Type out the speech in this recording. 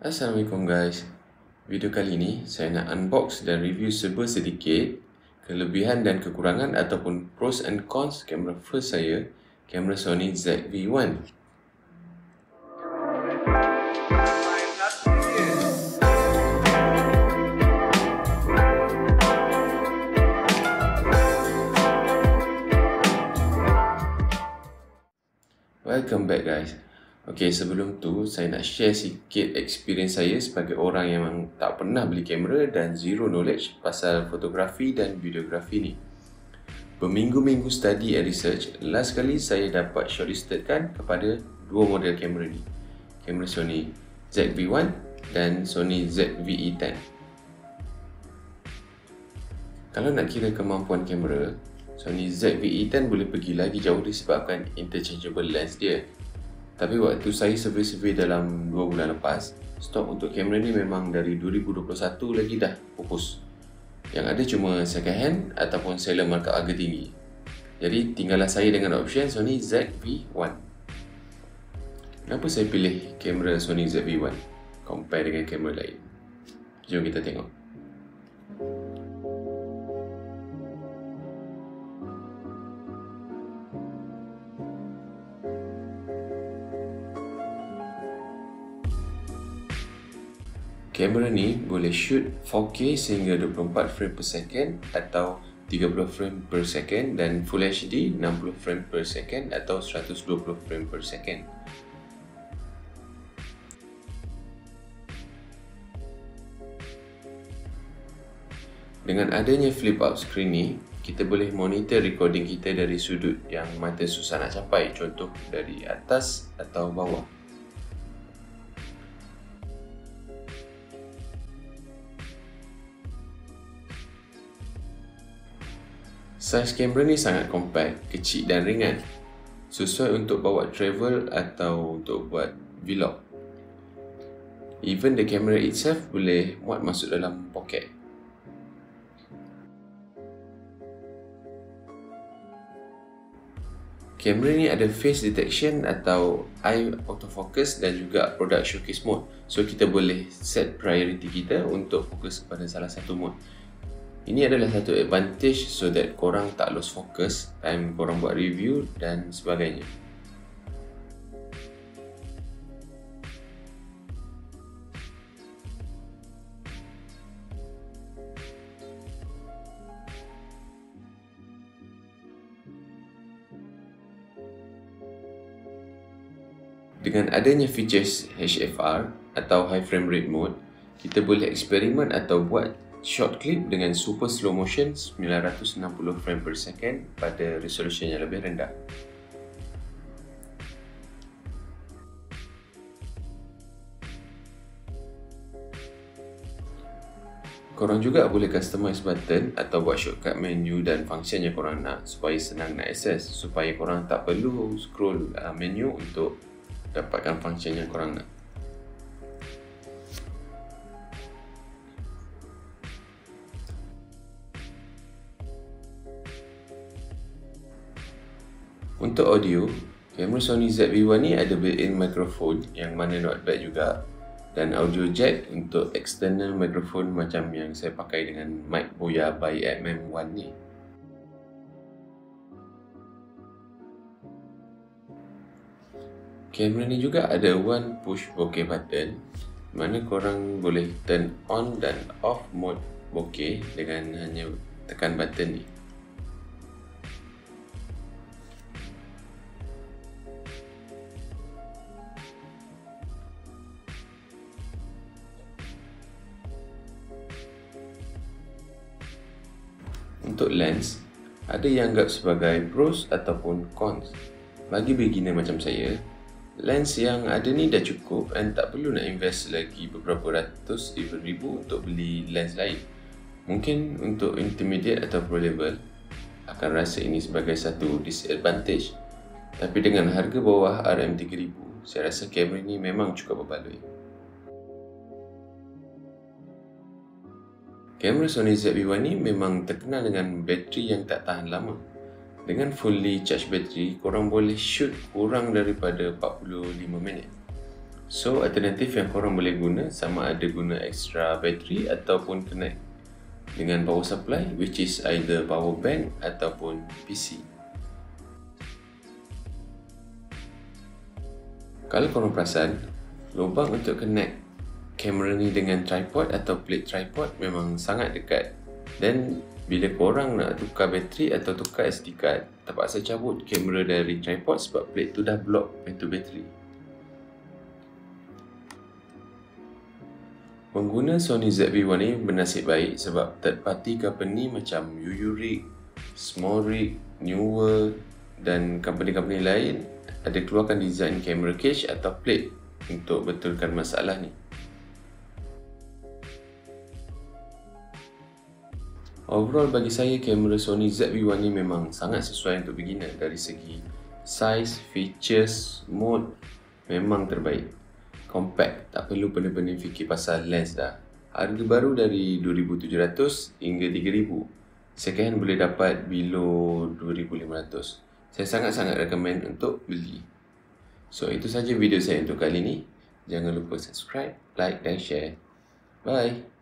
Assalamualaikum guys. Video kali ini saya nak unbox dan review serba sedikit kelebihan dan kekurangan ataupun pros and cons kamera first saya, kamera Sony ZV-1. Welcome back guys. Okay, sebelum tu saya nak share sikit experience saya sebagai orang yang tak pernah beli kamera dan zero knowledge pasal fotografi dan videografi ni. Berminggu-minggu study and research, last kali saya dapat shortlistedkan kepada dua model kamera ni. Kamera Sony ZV-1 dan Sony ZV-E10. Kalau nak kira kemampuan kamera, Sony ZV-E10 boleh pergi lagi jauh disebabkan interchangeable lens dia. Tapi waktu saya survey dalam 2 bulan lepas, stok untuk kamera ni memang dari 2021 lagi dah pupus. Yang ada cuma second hand ataupun seller markup harga tinggi. Jadi tinggallah saya dengan option Sony ZV-1. Kenapa saya pilih kamera Sony ZV-1 compare dengan kamera lain? Jom kita tengok. Kamera ni boleh shoot 4K sehingga 24 frame per second atau 30 frame per second dan Full HD 60 frame per second atau 120 frame per second. Dengan adanya flip out screen ni, kita boleh monitor recording kita dari sudut yang mata susah nak capai, contoh dari atas atau bawah. Saiz kamera ni sangat compact, kecil dan ringan. Sesuai untuk bawa travel atau untuk buat vlog. Even the camera itself boleh muat masuk dalam poket. Kamera ni ada face detection atau eye autofocus dan juga product showcase mode. So kita boleh set priority kita untuk fokus kepada salah satu mode. Ini adalah satu advantage so that korang tak lost focus time korang buat review dan sebagainya. Dengan adanya features HFR atau High Frame Rate Mode, kita boleh eksperimen atau buat short clip dengan super slow motion 960 frame per second pada resolution yang lebih rendah. Korang juga boleh customize button atau buat shortcut menu dan function yang korang nak supaya senang nak access, supaya korang tak perlu scroll menu untuk dapatkan function yang korang nak. Untuk audio, kamera Sony ZV-1 ni ada built-in microphone yang mana not bad juga, dan audio jack untuk external microphone macam yang saya pakai dengan mic Boya by MM1 ni. Kamera ni juga ada one push bokeh button, mana korang boleh turn on dan off mode bokeh dengan hanya tekan button ni. Untuk lens, ada yang anggap sebagai pros ataupun cons. Bagi beginner macam saya, lens yang ada ni dah cukup dan tak perlu nak invest lagi beberapa ratus even ribu untuk beli lens lain. Mungkin untuk intermediate atau pro level akan rasa ini sebagai satu disadvantage. Tapi dengan harga bawah RM3000, saya rasa kamera ni memang cukup berbaloi. Kamera Sony ZV-1 ni memang terkenal dengan bateri yang tak tahan lama. Dengan fully charge bateri, korang boleh shoot kurang daripada 45 minit. So alternatif yang korang boleh guna sama ada guna extra battery ataupun connect dengan power supply, which is either power bank ataupun PC. Kalau korang perasan, lubang untuk connect kamera ni dengan tripod atau plate tripod memang sangat dekat. Dan bila korang nak tukar bateri atau tukar SD card, terpaksa cabut kamera dari tripod sebab plate tu dah block pintu bateri. Pengguna Sony ZV-1 ni bernasib baik sebab third party company macam UURig, Smallrig, New World dan company-company lain ada keluarkan design camera cage atau plate untuk betulkan masalah ni. Overall bagi saya kamera Sony ZV-1 ni memang sangat sesuai untuk beginner dari segi size, features, mode memang terbaik. Compact, tak perlu pening-pening fikir pasal lens dah. Harga baru dari 2,700 hingga 3,000. Second hand boleh dapat below 2,500. Saya sangat-sangat recommend untuk beli. So itu saja video saya untuk kali ni. Jangan lupa subscribe, like dan share. Bye.